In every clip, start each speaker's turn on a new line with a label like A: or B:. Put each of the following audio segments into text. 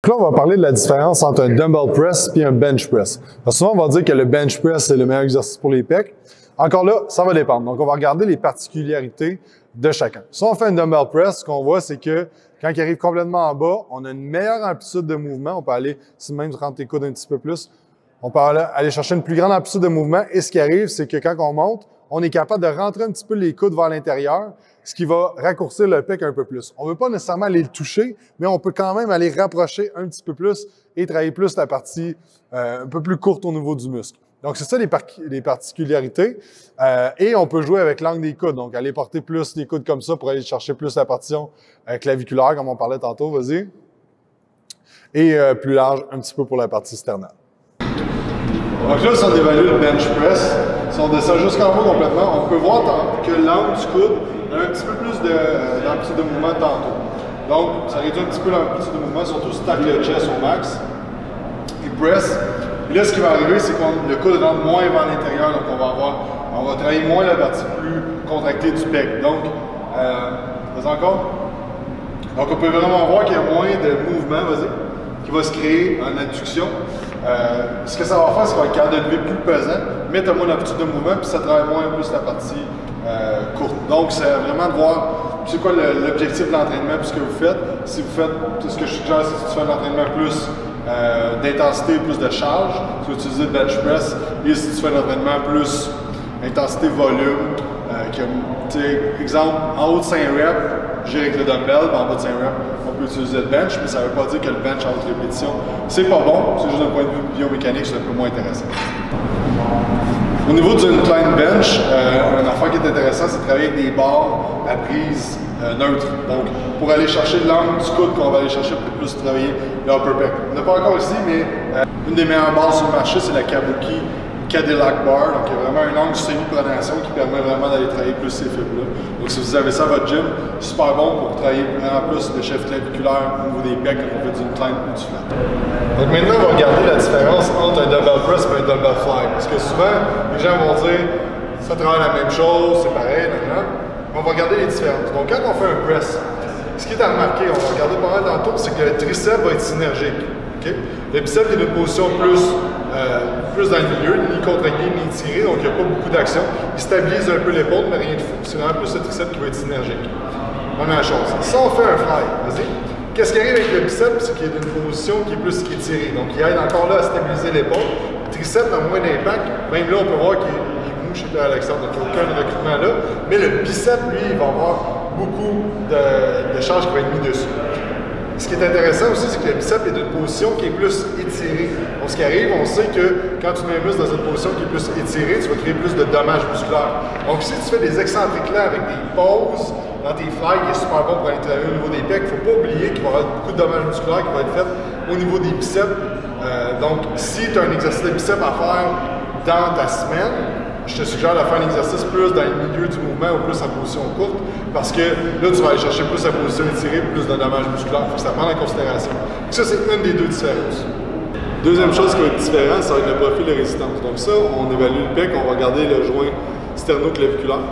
A: là, on va parler de la différence entre un dumbbell press et un bench press. Parce que souvent, on va dire que le bench press, c'est le meilleur exercice pour les pecs. Encore là, ça va dépendre. Donc, on va regarder les particularités de chacun. Si on fait un dumbbell press, ce qu'on voit, c'est que quand il arrive complètement en bas, on a une meilleure amplitude de mouvement. On peut aller, si même tu rentres tes coudes un petit peu plus, on peut aller chercher une plus grande amplitude de mouvement. Et ce qui arrive, c'est que quand on monte, on est capable de rentrer un petit peu les coudes vers l'intérieur, ce qui va raccourcir le pec un peu plus. On ne veut pas nécessairement aller le toucher, mais on peut quand même aller rapprocher un petit peu plus et travailler plus la partie un peu plus courte au niveau du muscle. Donc, c'est ça les particularités. Et on peut jouer avec l'angle des coudes. Donc, aller porter plus les coudes comme ça pour aller chercher plus la partition claviculaire, comme on parlait tantôt, vas-y. Et plus large un petit peu pour la partie sternale. Donc là, si on évalue le bench press, si on descend jusqu'en bas complètement, on peut voir que l'angle du coude a un petit peu plus d'amplitude de mouvement tantôt. Donc, ça réduit un petit peu l'amplitude de mouvement, surtout si tu tapes le chest au max. Et press. Et là, ce qui va arriver, c'est que le coude rentre moins vers l'intérieur, donc on va travailler moins la partie plus contractée du pec. Donc, vas-y encore. Donc, on peut vraiment voir qu'il y a moins de mouvement, vas-y, qui va se créer en adduction. Ce que ça va faire, c'est qu'on va être capable de lever plus pesant, mettre moins d'amplitude de mouvement, puis ça travaille moins plus la partie courte. Donc, c'est vraiment de voir c'est quoi l'objectif de l'entraînement, puis ce que vous faites. Si vous faites, ce que je suggère, c'est si tu fais un entraînement plus d'intensité, plus de charge, tu vas utiliser le bench press. Et si tu fais un entraînement plus intensité, volume, exemple, en haut de 5 reps, j'ai avec le dumbbell, en bas de 5 reps, on peut utiliser le bench, mais ça ne veut pas dire que le bench en haute répétition, c'est pas bon, c'est juste d'un point de vue biomécanique, c'est un peu moins intéressant. Au niveau du incline bench, une affaire qui est intéressant, c'est de travailler avec des barres à prise neutre. Donc, pour aller chercher l'angle du coude qu'on va aller chercher pour plus travailler le upper pec. On n'a pas encore ici, mais une des meilleures barres sur le marché, c'est la Kabuki Cadillac Bar. Donc, il y a vraiment un angle semi-pronation qui permet vraiment d'aller travailler plus ces fibres-là. Donc, si vous avez ça à votre gym, super bon pour travailler vraiment plus le chef claviculaire au niveau des pecs quand on fait du incline ou du flat. Donc, maintenant, on va regarder la différence entre un dumbbell press et un dumbbell fly. Parce que souvent, les gens vont dire ça travaille la même chose, c'est pareil, on va regarder les différences. Donc, quand on fait un press, ce qui est à remarquer, on va regarder pas mal tantôt, c'est que le triceps va être synergique. Okay? Le biceps est dans une position plus dans le milieu, ni contracté, ni tiré, donc il n'y a pas beaucoup d'action. Il stabilise un peu l'épaule, mais rien de fou. C'est vraiment plus le triceps qui va être synergique. Première chose. Si on fait un fly, vas-y. Qu'est-ce qui arrive avec le biceps, c'est qu'il est dans une position qui est plus étirée. Donc, il aide encore là à stabiliser l'épaule. Le triceps a moins d'impact. Même là, on peut voir qu'il chez Alexandre, donc il n'y a aucun recrutement là. Mais le biceps, lui, il va avoir beaucoup de charge qui va être mis dessus. Ce qui est intéressant aussi, c'est que le biceps est d'une position qui est plus étirée. Donc, ce qui arrive, on sait que quand tu mets un muscle dans une position qui est plus étirée, tu vas créer plus de dommages musculaires. Donc, si tu fais des excentriques là avec des pauses dans tes fly, qui est super bon pour aller travailler au niveau des pecs, il ne faut pas oublier qu'il va y avoir beaucoup de dommages musculaires qui vont être faits au niveau des biceps. Donc, si tu as un exercice de biceps à faire dans ta semaine, je te suggère de faire un exercice plus dans le milieu du mouvement ou plus en position courte parce que là, tu vas aller chercher plus la position étirée, plus de dommages musculaires. Il faut que ça prenne en considération. Ça, c'est une des deux différences. Deuxième chose qui va être différente, ça va être le profil de résistance. Donc ça, on évalue le pec, on va regarder le joint sternoclaviculaire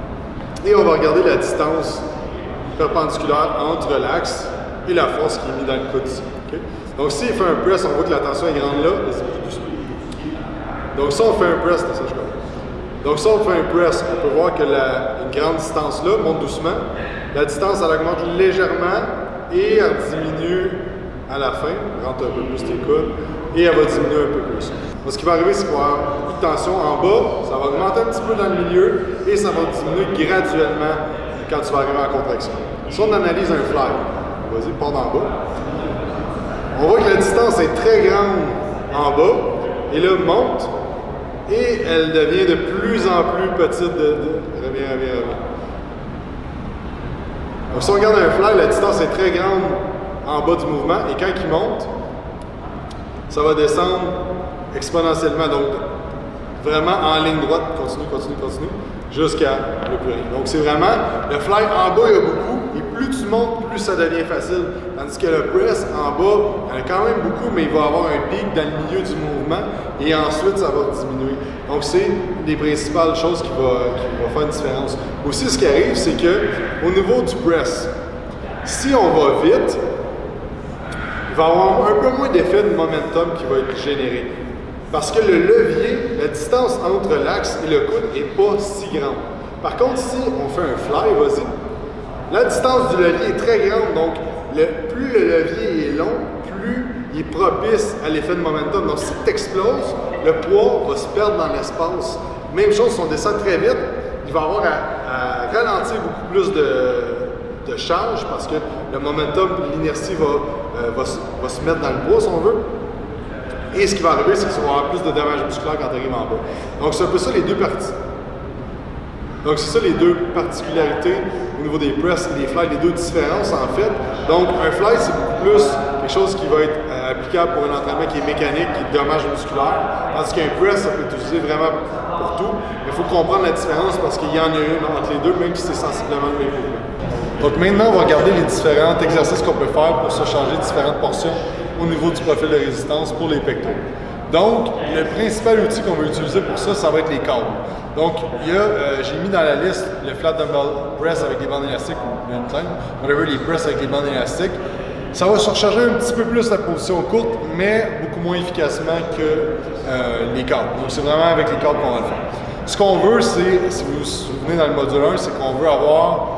A: et on va regarder la distance perpendiculaire entre l'axe et la force qui est mise dans le coude ici. Okay? Donc s'il fait un press, on voit que la tension est grande là, et c'est plus doucement. Donc ça, on fait un press, ça je crois. Donc ça, on fait un press, on peut voir que une grande distance là monte doucement. La distance, elle augmente légèrement et elle diminue à la fin, rentre un peu plus tes coudes, et elle va diminuer un peu plus. Donc, ce qui va arriver, c'est qu'il va y avoir beaucoup de tension en bas, ça va augmenter un petit peu dans le milieu, et ça va diminuer graduellement quand tu vas arriver en contraction. Si on analyse un fly, vas-y, part d'en bas, on voit que la distance est très grande en bas, et là, monte, et elle devient de plus en plus petite. Reviens. Donc, si on regarde un fly, la distance est très grande en bas du mouvement, et quand il monte, ça va descendre exponentiellement. Donc, vraiment en ligne droite, continue, jusqu'à le plus rien. Donc, c'est vraiment, le fly en bas, il y a beaucoup, et plus tu montes, plus ça devient facile. Tandis que le press en bas, il y en a quand même beaucoup, mais il va avoir un pic dans le milieu du mouvement, et ensuite, ça va diminuer. Donc, c'est une des principales choses qui va faire une différence. Aussi, ce qui arrive, c'est que au niveau du press, si on va vite, il va avoir un peu moins d'effet de momentum qui va être généré. Parce que le levier, la distance entre l'axe et le coude n'est pas si grande. Par contre, si on fait un fly, vas-y, la distance du levier est très grande, donc plus le levier est long, plus il est propice à l'effet de momentum. Donc si tu exploses, le poids va se perdre dans l'espace. Même chose, si on descend très vite, il va avoir à ralentir beaucoup plus de charge parce que le momentum, l'inertie va se mettre dans le poids, si on veut. Et ce qui va arriver, c'est que ça va avoir plus de dommages musculaires quand tu arrives en bas. Donc c'est un peu ça les deux parties. Donc c'est ça les deux particularités au niveau des press et des flies, les deux différences en fait. Donc un fly, c'est beaucoup plus quelque chose qui va être applicable pour un entraînement qui est mécanique, qui est dommage musculaire, tandis qu'un press, ça peut être utilisé vraiment pour tout. Mais il faut comprendre la différence parce qu'il y en a une entre les deux, même si c'est sensiblement le même mouvement. Donc maintenant, on va regarder les différents exercices qu'on peut faire pour se changer différentes portions au niveau du profil de résistance pour les pectoraux. Donc, le principal outil qu'on va utiliser pour ça, ça va être les câbles. Donc, j'ai mis dans la liste le flat dumbbell press avec des bandes élastiques ou le incline, whatever, les press avec les bandes élastiques. Ça va surcharger un petit peu plus la position courte, mais beaucoup moins efficacement que les câbles. Donc, c'est vraiment avec les câbles qu'on va le faire. Ce qu'on veut, c'est, si vous vous souvenez dans le module 1, c'est qu'on veut avoir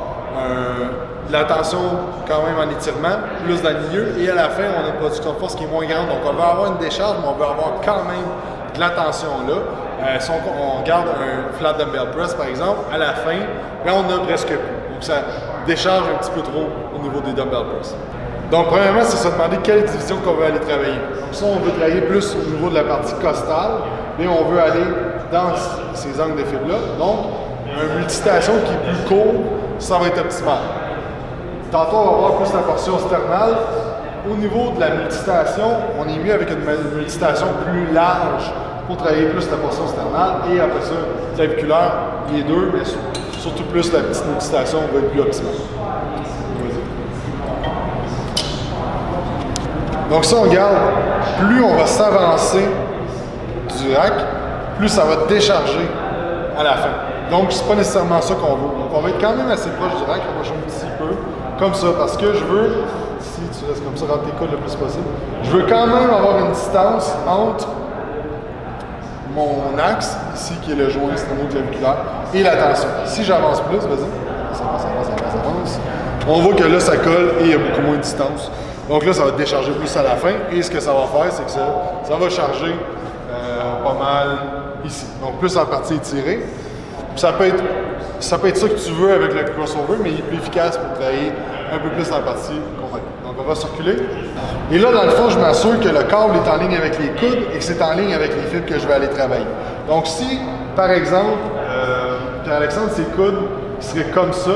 A: de la tension quand même en étirement, plus dans le milieu, et à la fin, on a une production de force qui est moins grande. Donc, on va avoir une décharge, mais on va avoir quand même de la tension là. Si on regarde un flat dumbbell press, par exemple, à la fin, là, on a presque plus. Donc, ça décharge un petit peu trop au niveau des dumbbell press. Donc, premièrement, c'est se demander quelle division qu'on veut aller travailler. Donc, ça, on veut travailler plus au niveau de la partie costale, mais on veut aller dans ces angles de fibre-là. Donc, une multistation qui est plus court, ça va être optimal. Tantôt, on va voir plus la portion sternale. Au niveau de la multistation, on est mieux avec une multistation plus large pour travailler plus la portion sternale. Et après ça, claviculaire, les deux, mais surtout plus la petite multistation va être plus optimale. Donc ça, on regarde, plus on va s'avancer du rack, plus ça va décharger à la fin. Donc, c'est pas nécessairement ça qu'on veut. Donc, on va être quand même assez proche du rack, on va jouer un petit peu comme ça, parce que je veux, si tu restes comme ça, rentre tes coudes le plus possible, je veux quand même avoir une distance entre mon axe, ici qui est le joint sternoclaviculaire, et la tension. Si j'avance plus, vas-y, ça avance, on voit que là, ça colle et il y a beaucoup moins de distance. Donc là, ça va décharger plus à la fin, et ce que ça va faire, c'est que ça va charger pas mal ici. Donc, plus en partie étirée. Ça peut être ça que tu veux avec le crossover, mais il est plus efficace pour travailler un peu plus en partie convaincue. Donc, on va circuler. Et là, dans le fond, je m'assure que le câble est en ligne avec les coudes et que c'est en ligne avec les fibres que je vais aller travailler. Donc, si, par exemple, Pierre-Alexandre, ses coudes seraient comme ça,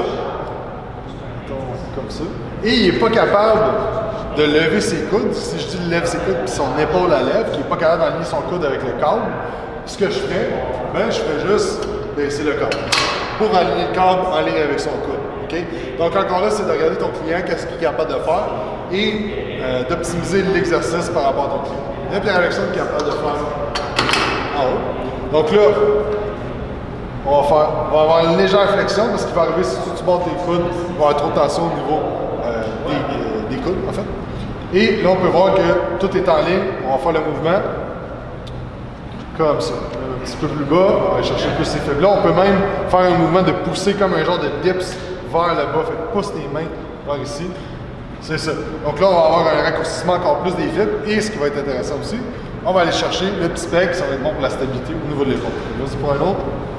A: et il n'est pas capable de lever ses coudes, si je dis il lève ses coudes puis son épaule à lèvre, qui n'est pas capable d'aligner son coude avec le câble, ce que je ferais, ben, je ferais juste baisser le câble pour aligner le câble en ligne avec son coude. Okay? Donc encore là, c'est de regarder ton client, qu'est-ce qu'il est capable de faire et d'optimiser l'exercice par rapport à ton client. Il y a Pierre-Alexandre qui est capable de faire en haut. Donc là, on va avoir une légère flexion parce qu'il va arriver si tu bordes tes coudes, il va y avoir trop de tension au niveau des coudes en fait. Et là, on peut voir que tout est en ligne. On va faire le mouvement comme ça. Un petit peu plus bas, on va aller chercher plus ces fibres-là. On peut même faire un mouvement de pousser comme un genre de dips vers le bas. Fait que pousse tes mains vers ici. C'est ça. Donc là, on va avoir un raccourcissement encore plus des fibres. Et ce qui va être intéressant aussi, on va aller chercher le petit pec. Ça va être bon pour la stabilité au niveau de l'épaule. Vas-y pour un autre.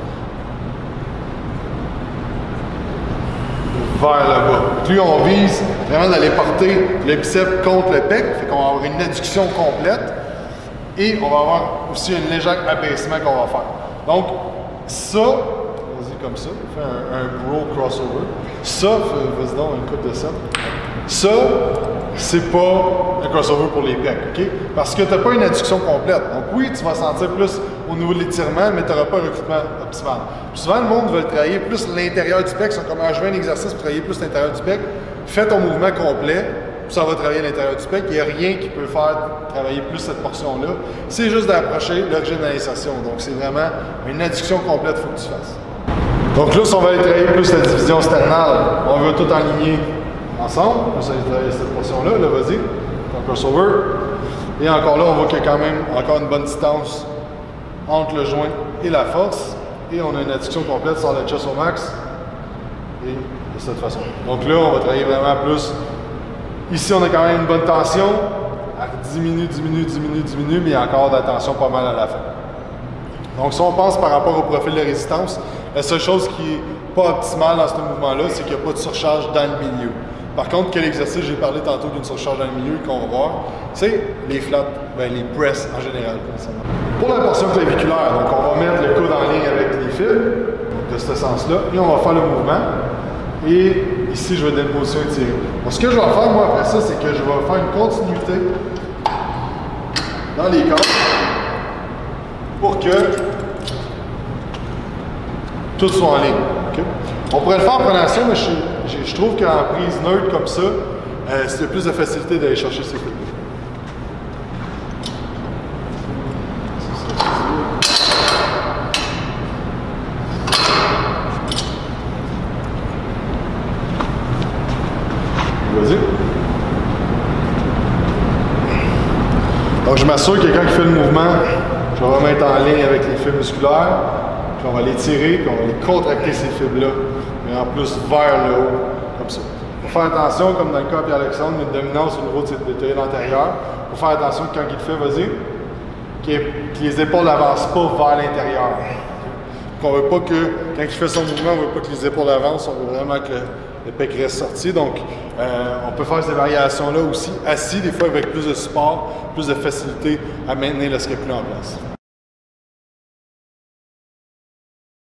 A: Vers le bas. Puis on vise vraiment d'aller porter le biceps contre le pec. Fait qu'on va avoir une adduction complète. Et on va avoir aussi un léger abaissement qu'on va faire. Donc, ça, vas-y comme ça, fais un bro crossover. Ça, vas-y donc une coupe de ça. Ça, c'est pas un crossover pour les pecs, OK? Parce que tu n'as pas une adduction complète. Donc oui, tu vas sentir plus au niveau de l'étirement, mais tu n'auras pas un recrutement optimal. Puis souvent, le monde veut travailler plus l'intérieur du pec. C'est comme je veux un exercice pour travailler plus l'intérieur du pec. Fais ton mouvement complet. Ça va travailler à l'intérieur du pec. Il n'y a rien qui peut faire travailler plus cette portion-là. C'est juste d'approcher l'origine de l'insertion. Donc, c'est vraiment une adduction complète qu'il faut que tu fasses. Donc là, si on va aller travailler plus la division sternale, on veut tout aligner ensemble. On va aller travailler cette portion-là. Là, vas-y. un crossover. Et encore là, on voit qu'il y a quand même encore une bonne distance entre le joint et la force. Et on a une adduction complète sur le chest au max. Et de cette façon. Donc là, on va travailler vraiment plus. Ici, on a quand même une bonne tension. Elle diminue, mais il y a encore de la tension pas mal à la fin. Donc si on pense par rapport au profil de résistance, la seule chose qui n'est pas optimale dans ce mouvement-là, c'est qu'il n'y a pas de surcharge dans le milieu. Par contre, quel exercice, j'ai parlé tantôt d'une surcharge dans le milieu qu'on va voir, c'est les flats, les press en général. Pour la portion claviculaire, donc on va mettre le coude en ligne avec les fils, donc de ce sens-là, et on va faire le mouvement. Et ici, je vais donner une position étirée. Donc, ce que je vais faire, moi, après ça, c'est que je vais faire une continuité dans les cordes pour que tout soit en ligne. Okay? On pourrait le faire en pronation, mais je trouve qu'en prise neutre comme ça, c'est plus de facilité d'aller chercher ces coups. Vas-y. Donc, je m'assure que quand il fait le mouvement, je vais remettre en ligne avec les fibres musculaires, puis on va les tirer, puis on va les contracter ces fibres-là, et en plus vers le haut, comme ça. Il faut faire attention, comme dans le cas de Pierre-Alexandre, une dominance au niveau de cette détaillée antérieure. Il faut faire attention que quand il le fait, vas-y, que les épaules n'avancent pas vers l'intérieur. On ne veut pas que, quand il fait son mouvement, on ne veut pas que les épaules avancent, on veut vraiment que le pec reste sorti. Donc, on peut faire ces variations-là aussi, assis, des fois avec plus de support, plus de facilité à maintenir le scapula en place.